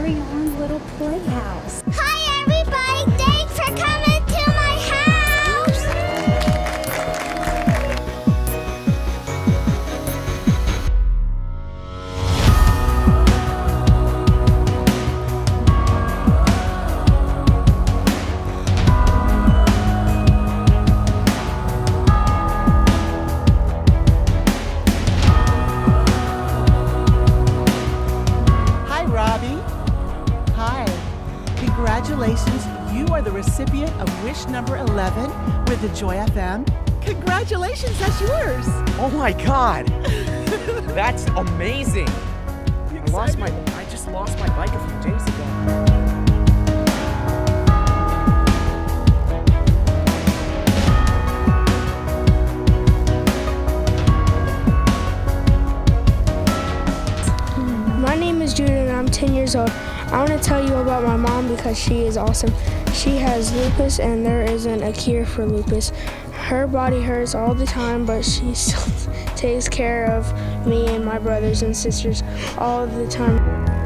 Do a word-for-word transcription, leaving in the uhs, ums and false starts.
very own little playhouse. Hi everybody, thanks for coming to my house! Hi, Robbie. Hi. Congratulations, you are the recipient of wish number eleven with the Joy F M. Congratulations, that's yours. Oh my God! That's amazing! I lost my, I just lost my bike a few days ago. My name is Judah and I'm ten years old. I want to tell you about my mom because she is awesome. She has lupus and there isn't a cure for lupus. Her body hurts all the time, but she still takes care of me and my brothers and sisters all the time.